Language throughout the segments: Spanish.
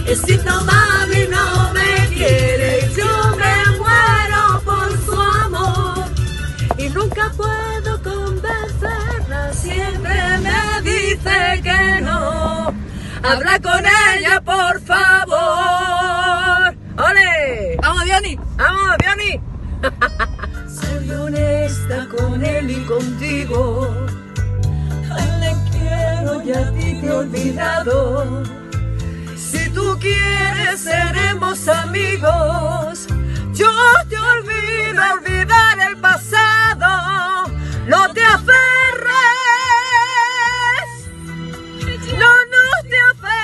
Si tu mami no me quiere, yo me muero por su amor. Y nunca puedo convencerla, siempre me dice que no. Habla con ella, por favor. ¡Ole! ¡Vamos, Diony! ¡Vamos, Diony! Soy honesta con él y contigo. A él le quiero y a ti te he olvidado. Si tú quieres seremos amigos. Yo te olvido, olvidar el pasado. No te aferres, no te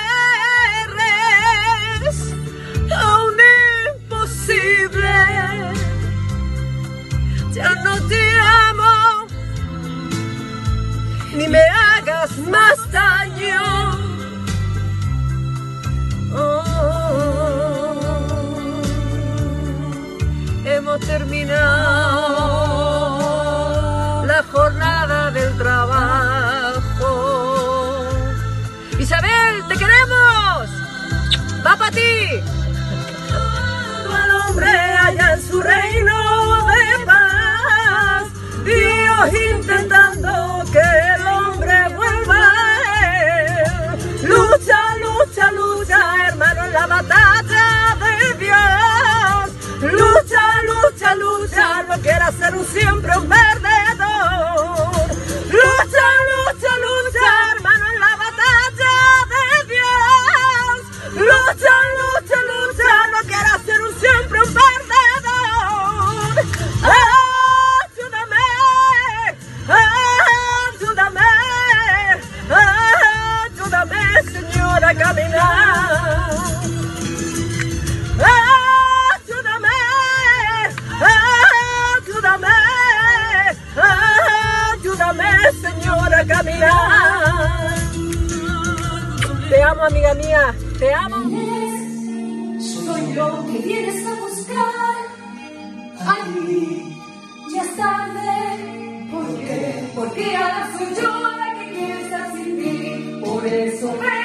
aferres a un imposible. Ya no te amo, ni me hagas más daño. Hemos terminado la jornada del trabajo. Isabel, te queremos. Va para ti. Al hombre allá en su reino de paz, Dios intentando que el hombre vuelva a él. Lucha, lucha, lucha, hermano, en la batalla de Dios. Lucha, lucha, lucha, no quieras ser siempre un perdedor. Lucha, lucha, lucha, hermano, en la batalla de Dios. Lucha, lucha, lucha, no quieras ser siempre un perdedor. Ayúdame, ayúdame, ayúdame, Señor, a caminar. Ayúdame, Señor, a caminar. Te amo, amiga mía, te amo. Soy yo que vienes a buscar. Ay, ya es tarde. ¿Por qué? Porque ahora soy yo la que quiere estar sin ti. Por eso